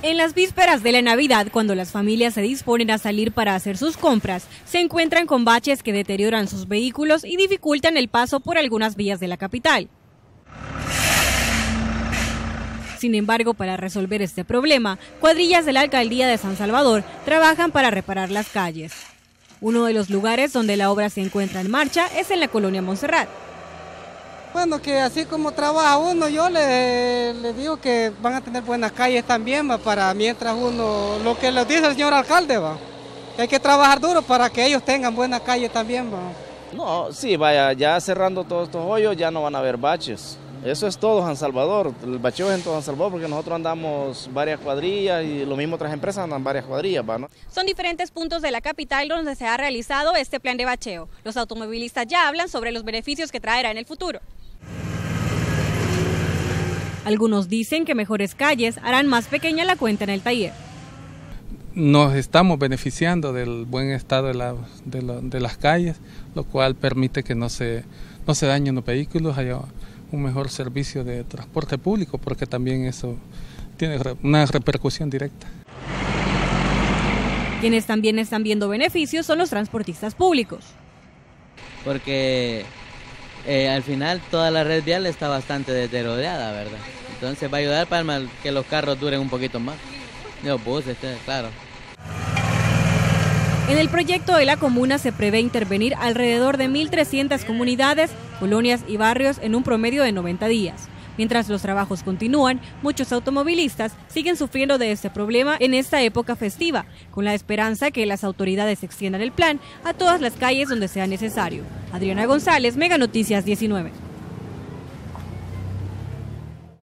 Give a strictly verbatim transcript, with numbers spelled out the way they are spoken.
En las vísperas de la Navidad, cuando las familias se disponen a salir para hacer sus compras, se encuentran con baches que deterioran sus vehículos y dificultan el paso por algunas vías de la capital. Sin embargo, para resolver este problema, cuadrillas de la Alcaldía de San Salvador trabajan para reparar las calles. Uno de los lugares donde la obra se encuentra en marcha es en la colonia Montserrat. Bueno, que así como trabaja uno, yo le, le digo que van a tener buenas calles también, va, para mientras uno, lo que les dice el señor alcalde, va, que hay que trabajar duro para que ellos tengan buenas calles también, va. No, sí, vaya, ya cerrando todos estos hoyos ya no van a haber baches. Eso es todo San Salvador, el bacheo es en todo San Salvador porque nosotros andamos varias cuadrillas y lo mismo otras empresas andan varias cuadrillas, ¿va, no? Son diferentes puntos de la capital donde se ha realizado este plan de bacheo. Los automovilistas ya hablan sobre los beneficios que traerá en el futuro. Algunos dicen que mejores calles harán más pequeña la cuenta en el taller. Nos estamos beneficiando del buen estado de, la, de, la, de las calles, lo cual permite que no se, no se dañen los vehículos, haya un mejor servicio de transporte público, porque también eso tiene una repercusión directa. Quienes también están viendo beneficios son los transportistas públicos. Porque eh, al final toda la red vial está bastante deteriorada, ¿verdad? Entonces va a ayudar para que los carros duren un poquito más. Los buses, claro. En el proyecto de la comuna se prevé intervenir alrededor de mil trescientas comunidades, colonias y barrios en un promedio de noventa días. Mientras los trabajos continúan, muchos automovilistas siguen sufriendo de este problema en esta época festiva, con la esperanza que las autoridades extiendan el plan a todas las calles donde sea necesario. Adriana González, Mega Noticias diecinueve.